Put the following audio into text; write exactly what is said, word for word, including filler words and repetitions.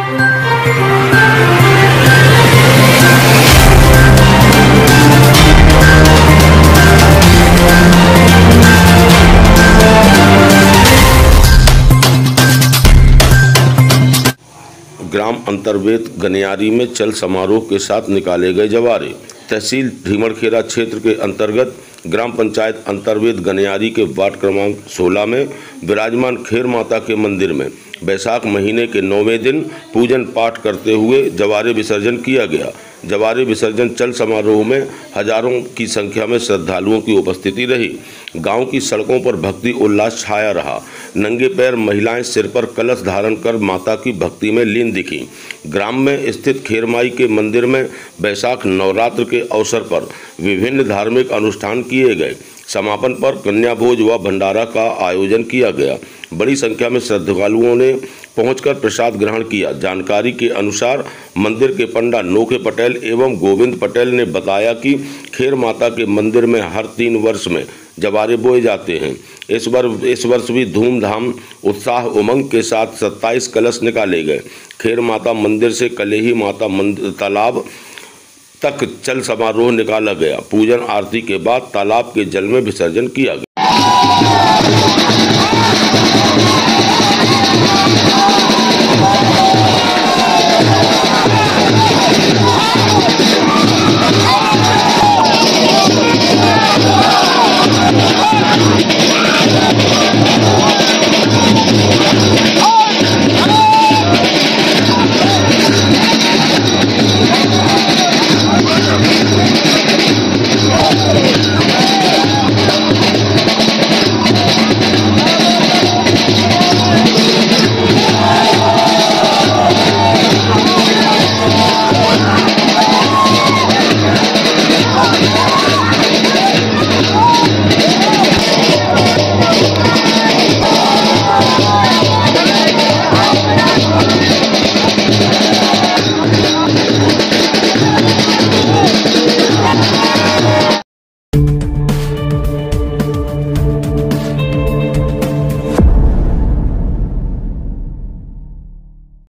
ग्राम अंतर्वेद गनियारी में चल समारोह के साथ निकाले गए जवारे। तहसील धीमड़खेरा क्षेत्र के अंतर्गत ग्राम पंचायत अंतर्वेद गनियारी के वार्ड क्रमांक सोलह में विराजमान खेर माता के मंदिर में बैसाख महीने के नौवें दिन पूजन पाठ करते हुए जवारे विसर्जन किया गया। जवारे विसर्जन चल समारोह में हजारों की संख्या में श्रद्धालुओं की उपस्थिति रही। गांव की सड़कों पर भक्ति उल्लास छाया रहा। नंगे पैर महिलाएं सिर पर कलश धारण कर माता की भक्ति में लीन दिखीं। ग्राम में स्थित खेरमाई के मंदिर में बैसाख नवरात्र के अवसर पर विभिन्न धार्मिक अनुष्ठान किए गए। समापन पर कन्या भोज व भंडारा का आयोजन किया गया। बड़ी संख्या में श्रद्धालुओं ने पहुंचकर प्रसाद ग्रहण किया। जानकारी के अनुसार मंदिर के पंडा नोखे पटेल एवं गोविंद पटेल ने बताया कि खेर माता के मंदिर में हर तीन वर्ष में जवारे बोए जाते हैं। इस वर्ष इस वर्ष भी धूमधाम उत्साह उमंग के साथ सत्ताईस कलश निकाले गए। खेर माता मंदिर से कलेही माता मंदिर तालाब तक चल समारोह निकाला गया। पूजन आरती के बाद तालाब के जल में विसर्जन किया गया।